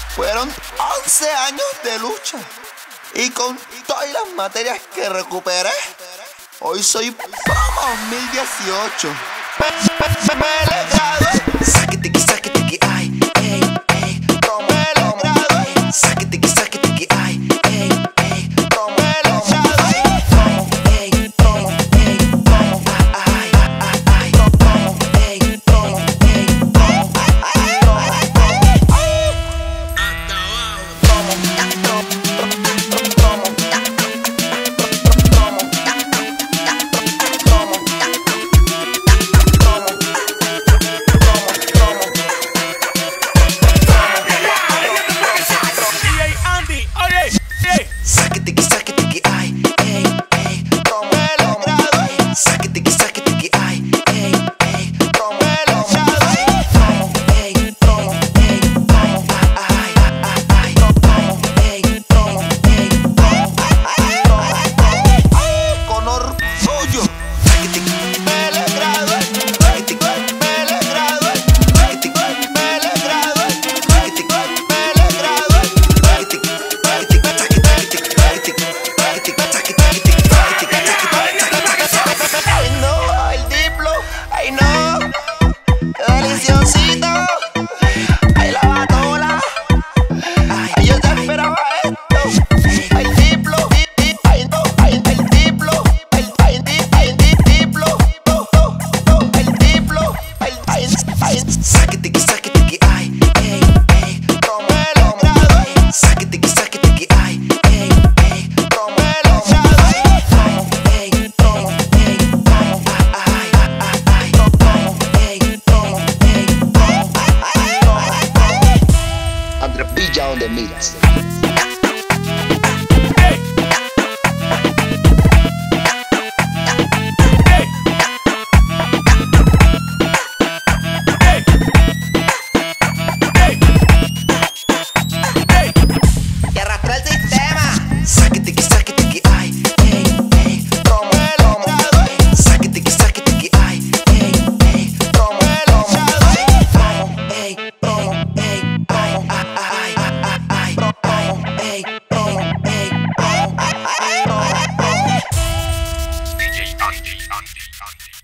Fueron 11 años de lucha y con todas las materias que recuperé, hoy soy promo 2018. Me le gradué. Saque tiki, ay, ey, ey, como Me le gradué. saque tiki, ay, ey, ey, como Me le gradué. ey, como, ay, ay, como, ey, como, saque tiki, ay, ey, ey, como, Me le gradué. saque tiki, ay, ey, ey, como, Me le gradué. ey, como, ay, ay, como, ey, como, Con orgullo. saque tiki, Me le gradué. saque tiki, Me le gradué. saque tiki, Me le gradué. saque tiki, Me le gradué. saque tiki, saque tiki, saque tiki, saque tiki, saque tiki, saque tiki, saque tiki, Ay no, el diplo, ay no, deliciosito, ay la batola, ay yo te esperaba esto, el diplo, ay no, ay el diplo, el diplo, el diplo, saque tiki, ay, ey, ey, como, me lo gradué, saque tiki, ay, ey, ey, como, me lo gradué, ey, como, ay, ay, como, ey, como, Andre Villa on the mix. y arrastró el sistema, saque tiki, ay, ey, ey, como, me lo gradué, saque tiki, ay, ey, ey, como, me lo gradué, ey, como, ay, ay, como, ey, como, DJ Andy.